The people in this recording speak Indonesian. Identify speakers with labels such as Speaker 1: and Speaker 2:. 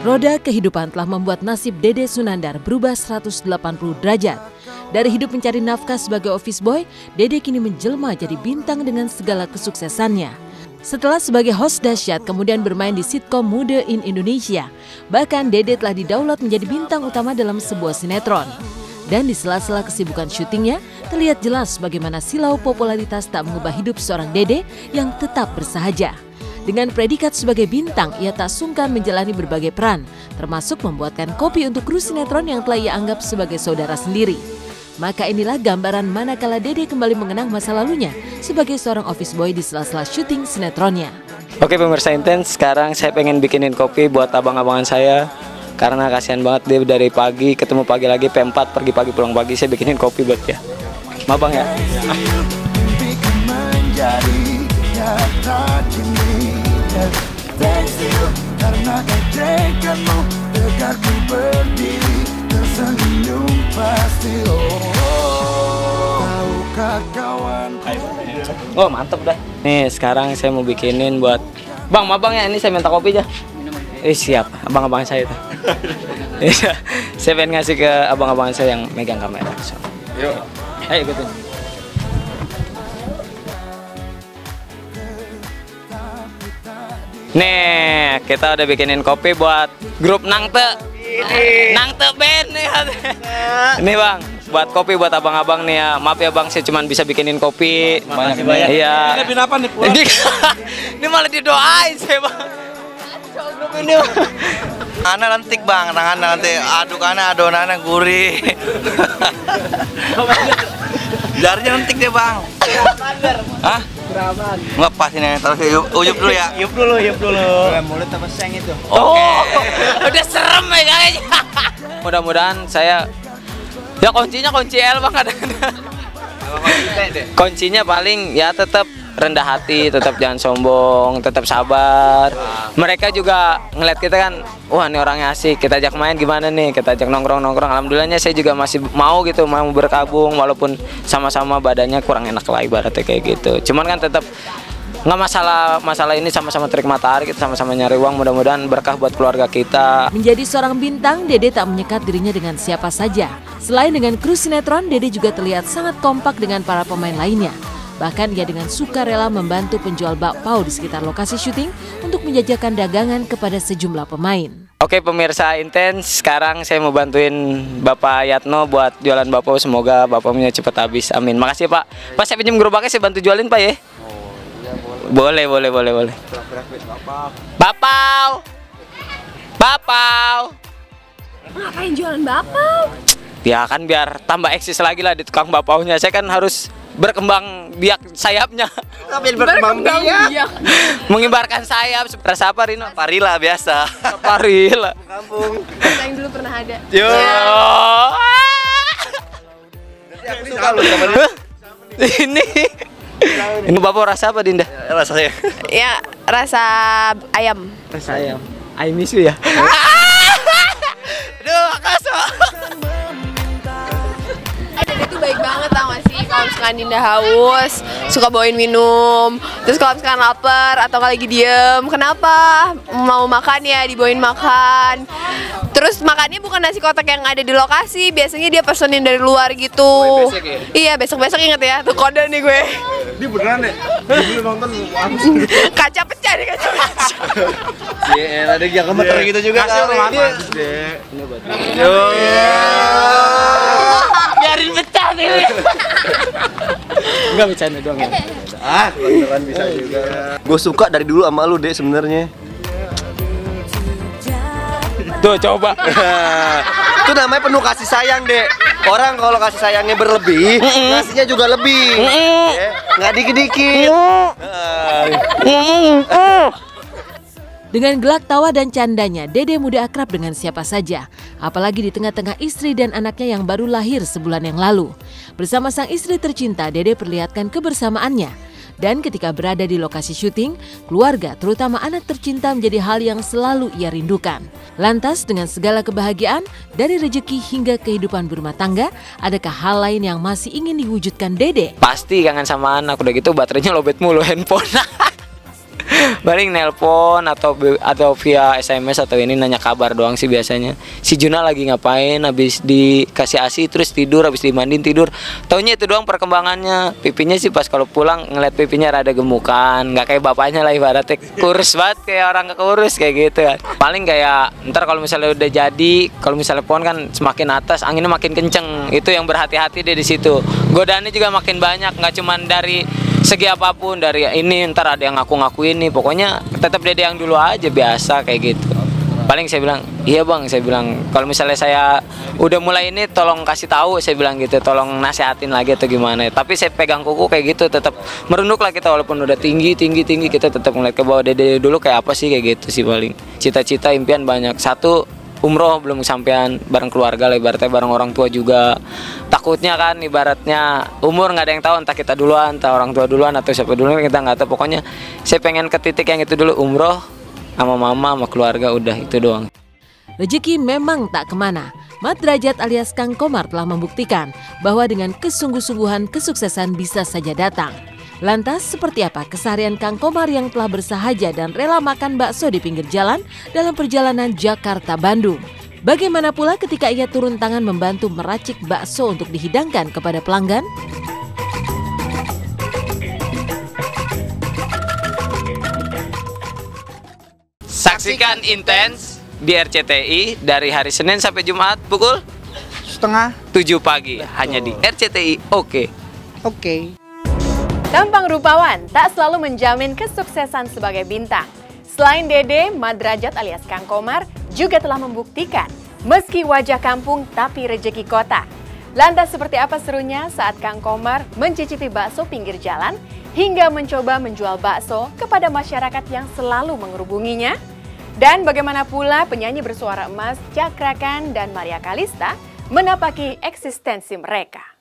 Speaker 1: Roda kehidupan telah membuat nasib Dede Sunandar berubah 180 derajat. Dari hidup mencari nafkah sebagai office boy, Dede kini menjelma jadi bintang dengan segala kesuksesannya. Setelah sebagai host dahsyat kemudian bermain di sitkom Muda in Indonesia. Bahkan Dede telah didaulat menjadi bintang utama dalam sebuah sinetron. Dan di sela-sela kesibukan syutingnya, terlihat jelas bagaimana silau popularitas tak mengubah hidup seorang Dede yang tetap bersahaja. Dengan predikat sebagai bintang, ia tak sungkan menjalani berbagai peran, termasuk membuatkan kopi untuk kru sinetron yang telah ia anggap sebagai saudara sendiri. Maka inilah gambaran manakala Dede kembali mengenang masa lalunya sebagai seorang office boy di sela-sela syuting sinetronnya.
Speaker 2: Oke pemirsa Intens, sekarang saya pengen bikinin kopi buat abang-abangan saya. Karena kasihan banget dia dari pagi, ketemu pagi lagi, P4, pergi pagi pulang pagi, saya bikinin kopi buat dia. Mabang ya?
Speaker 3: Karena ejekanmu tegarku berdiri tersenyum pasti. Tahukah kawan?
Speaker 2: Oh mantep dah. Nih sekarang saya mau bikinin buat Bang, mabang ya, ini saya minta kopi aja. Siap, abang-abang saya itu. Saya pengen ngasih ke abang-abang saya yang megang kamera. Yuk, ayo ikutin. Nih, kita udah bikinin kopi buat grup Nangte. Nangte Band nih. Ini Bang, buat kopi buat abang-abang nih ya. Maaf ya Bang, saya cuma bisa bikinin kopi.
Speaker 4: Makasih banyak.
Speaker 2: Iya.
Speaker 4: Ini apa nih?
Speaker 2: Ini malah didoain saya Bang. Grup ini Bang.
Speaker 4: Ana lentik Bang, tangan nanti aduk adonannya gurih. Jarinya lentik deh Bang. Hah? Nggak pas ini, terus uyup dulu ya.
Speaker 2: Yuk dulu.
Speaker 4: Mulut apa seng itu?
Speaker 2: Oh, udah serem ya kayaknya. Mudah-mudahan saya ya kunci L Bang ada. Kuncinya paling ya tetap rendah hati, tetap jangan sombong, tetap sabar. Mereka juga ngeliat kita kan, wah ini orangnya asik, kita ajak main gimana nih, kita ajak nongkrong. Alhamdulillahnya saya juga masih mau gitu, mau berkabung walaupun sama-sama badannya kurang enak lah ibaratnya kayak gitu. Cuman kan tetap nggak masalah ini sama-sama terik matahari, kita sama-sama nyari uang, mudah-mudahan berkah buat keluarga kita.
Speaker 1: Menjadi seorang bintang, Dede tak menyekat dirinya dengan siapa saja. Selain dengan kru sinetron, Dede juga terlihat sangat kompak dengan para pemain lainnya. Bahkan ia dengan sukarela membantu penjual bakpao di sekitar lokasi syuting untuk menjajakan dagangan kepada sejumlah pemain.
Speaker 2: Oke pemirsa Intens, sekarang saya mau bantuin Bapak Yatno buat jualan bakpao. Semoga bakpaonya cepat habis, amin. Makasih Pak. Pak saya pinjam gerobaknya, saya bantu jualin Pak ya. Boleh. Bakpao.
Speaker 5: Ngapain jualan bakpao?
Speaker 2: Ya kan biar tambah eksis lagi lah di tukang bakpaonya. Saya kan harus berkembang biak sayapnya.
Speaker 4: Berkembang biak.
Speaker 2: Mengibarkan sayap seperti apa Rino?
Speaker 4: Parila biasa.
Speaker 2: Parila.
Speaker 4: Kampung.
Speaker 5: Yang dulu pernah ada.
Speaker 2: Yo.
Speaker 4: Aku suka lu sama dia.
Speaker 2: Ini Bapak rasa apa Dinda?
Speaker 4: Rasanya.
Speaker 5: Ya, rasa ayam.
Speaker 2: Rasa ayam. I miss you ya.
Speaker 4: Aduh, kasar.
Speaker 5: Dede tuh baik banget tau gak sih, kalau misalkan Dinda haus suka bawain minum, terus kalau misalkan lapar atau lagi diem, kenapa mau makan ya dibawain makan. Terus makannya bukan nasi kotak yang ada di lokasi, biasanya dia pesenin dari luar gitu. Iya, besok-besok inget ya, tuh kode nih gue.
Speaker 4: Ini beneran deh. Dulu nonton
Speaker 5: Kaca pecah nih, kaca pecah.
Speaker 4: Iya, ada yang gemeter gitu juga kali. Yo.
Speaker 2: Biarin pecah nih. Enggak bercanda doang ya.
Speaker 4: Beneran bisa juga. Gue suka dari dulu sama lu deh sebenarnya.
Speaker 2: Tuh coba.
Speaker 4: Itu namanya penuh kasih sayang dek. Orang kalau kasih sayangnya berlebih, ngasihnya juga lebih. Nggak dikit-dikit.
Speaker 1: Dengan gelak tawa dan candanya, Dede mudah akrab dengan siapa saja. Apalagi di tengah-tengah istri dan anaknya yang baru lahir sebulan yang lalu. Bersama sang istri tercinta, Dede perlihatkan kebersamaannya. Dan ketika berada di lokasi syuting, keluarga terutama anak tercinta menjadi hal yang selalu ia rindukan. Lantas dengan segala kebahagiaan, dari rezeki hingga kehidupan berumah tangga, adakah hal lain yang masih ingin diwujudkan Dede?
Speaker 2: Pasti kangen sama anak, udah gitu baterainya lobet mulu handphone. Paling nelpon atau via SMS atau ini nanya kabar doang sih biasanya. Si Juna lagi ngapain, habis dikasih ASI terus tidur, habis dimandiin tidur. Taunya itu doang perkembangannya. Pipinya sih pas kalau pulang ngeliat pipinya rada gemukan, nggak kayak bapaknya lah ibaratnya kurus banget kayak orang kekurus kayak gitu kan. Paling kayak ntar kalau misalnya udah jadi, kalau misalnya pohon kan semakin atas anginnya makin kenceng. Itu yang berhati-hati deh di situ. Godaannya juga makin banyak, nggak cuman dari segi apapun, dari ini ntar ada yang ngaku-ngaku ini, pokoknya tetap Dede yang dulu aja biasa kayak gitu. Paling saya bilang, iya bang, saya bilang kalau misalnya saya udah mulai ini tolong kasih tahu, saya bilang gitu, tolong nasehatin lagi atau gimana. Tapi saya pegang kuku kayak gitu, tetap merunduk lah kita walaupun udah tinggi kita tetap ngeliat ke bawah. Dede dulu kayak apa sih kayak gitu sih paling. Cita-cita impian banyak. Satu, umroh belum kesampaian bareng keluarga lah, ibaratnya bareng orang tua juga. Takutnya kan ibaratnya umur nggak ada yang tahu, entah kita duluan, entah orang tua duluan atau siapa duluan, kita nggak tahu. Pokoknya saya pengen ke titik yang itu dulu, umroh sama mama sama keluarga, udah itu doang.
Speaker 1: Rezeki memang tak kemana. Mat Derajat alias Kang Komar telah membuktikan bahwa dengan kesungguh-sungguhan kesuksesan bisa saja datang. Lantas seperti apa keseharian Kang Komar yang telah bersahaja dan rela makan bakso di pinggir jalan dalam perjalanan Jakarta-Bandung? Bagaimana pula ketika ia turun tangan membantu meracik bakso untuk dihidangkan kepada pelanggan?
Speaker 2: Saksikan Intens di RCTI dari hari Senin sampai Jumat pukul
Speaker 6: setengah
Speaker 2: 7 pagi hanya di RCTI. Oke.
Speaker 7: Tampang rupawan tak selalu menjamin kesuksesan sebagai bintang. Selain Dede, Mat Derajat alias Kang Komar juga telah membuktikan meski wajah kampung tapi rejeki kota. Lantas seperti apa serunya saat Kang Komar mencicipi bakso pinggir jalan hingga mencoba menjual bakso kepada masyarakat yang selalu mengerubunginya? Dan bagaimana pula penyanyi bersuara emas Cakra Khan dan Maria Kalista menapaki eksistensi mereka?